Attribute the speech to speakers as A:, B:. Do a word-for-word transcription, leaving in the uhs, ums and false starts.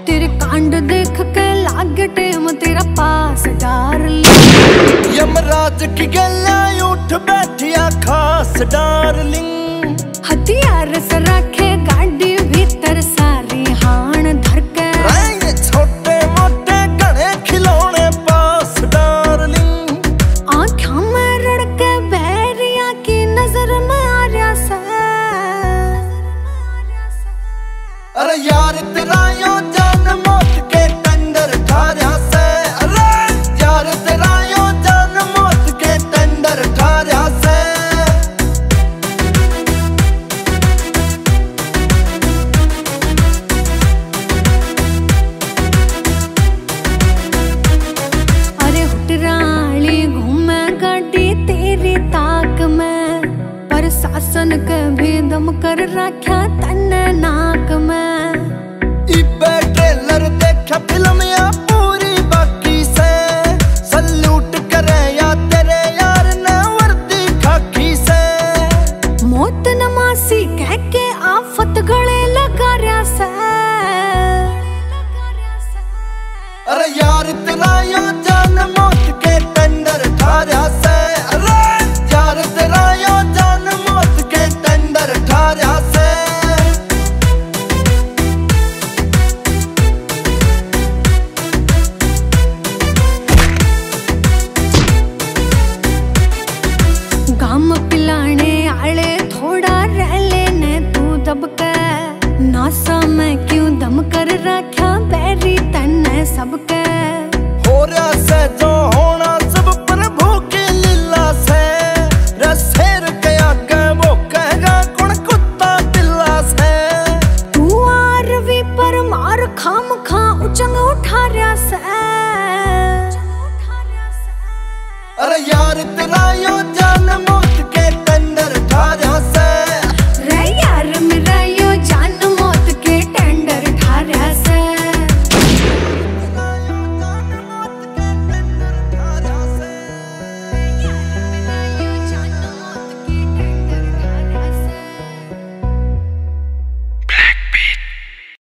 A: तेरे कांड देख के लागे टेम तेरा पास डार्लिंग।
B: यमराज की गल्ला उठ बैठिया खास डार्लिंग।
A: हथियार से रखे गाड़ी भीतर सारी हाण धर के।
B: छोटे मोटे घने खिलौने पास डार्लिंग।
A: आँखों में रड़ के बैरिया की नजर में आ रहा सा।
B: अरे यार तेरा यो जान मौत के टेंडर ठारा से। अरे यार तेरा यो जान मौत के टेंडर ठारा से।
A: अरे हुटराली घूमे गाड़ी तेरी ताक में। पर शासन के भी दम कर रखा तन्ने नाक में।
B: इबे ट्रेलर देखा फिल्म या पूरी बाकी से। सल्यूट करे या तेरे यार ने वर्दी खाकी से।
A: मौत नमासी कह के आफत गले लगा रहा सा।
B: अरे यार तेरा यो जान मौत के टेंडर ठारा से। अरे यार तेरा यो जान मौत के टेंडर ठारा से। गाम पिलाने आले थोड़ा रह लेने तू दब के। नासा में क्यों दम कर रखा बैरी तन्ने सबके। हो रहा से जो